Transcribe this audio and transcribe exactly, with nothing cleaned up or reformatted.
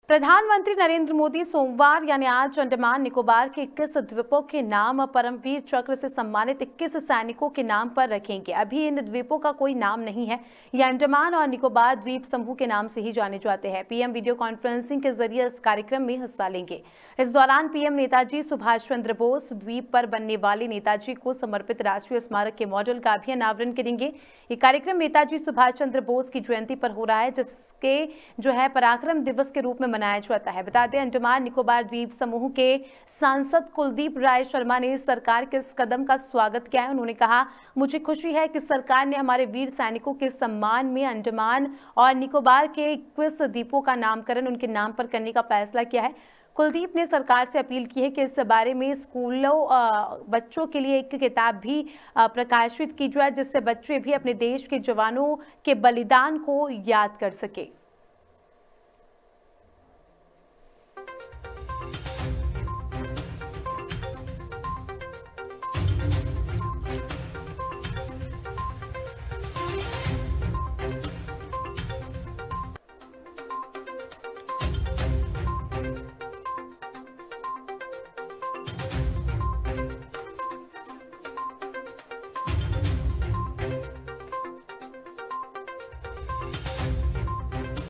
प्रधानमंत्री नरेंद्र मोदी सोमवार यानी आज अंडमान निकोबार के इक्कीस द्वीपों के नाम परमवीर चक्र से सम्मानित इक्कीस सैनिकों के नाम पर रखेंगे। अभी इन द्वीपों का कोई नाम नहीं है। ये अंडमान और निकोबार द्वीप समूह के नाम से ही जाने जाते हैं। पीएम वीडियो कॉन्फ्रेंसिंग के जरिए इस कार्यक्रम में हिस्सा लेंगे। इस दौरान पीएम नेताजी सुभाष चंद्र बोस द्वीप पर बनने वाले नेताजी को समर्पित राष्ट्रीय स्मारक के मॉडल का भी अनावरण करेंगे। ये कार्यक्रम नेताजी सुभाष चंद्र बोस की जयंती पर हो रहा है, जिसके जो है पराक्रम दिवस के रूप में मनाया जाता है। बता दें, अंडमान निकोबार द्वीप समूह के सांसद कुलदीप राय शर्मा ने सरकार के इस कदम का स्वागत किया है। उन्होंने कहा, मुझे खुशी है कि सरकार ने हमारे वीर सैनिकों के सम्मान में अंडमान और निकोबार के इक्कीस द्वीपों का नामकरण उनके नाम पर करने का फैसला किया है। कुलदीप ने सरकार से अपील की है कि इस बारे में स्कूलों बच्चों के लिए एक किताब भी प्रकाशित की जाए, जिससे बच्चे भी अपने देश के जवानों के बलिदान को याद कर सके।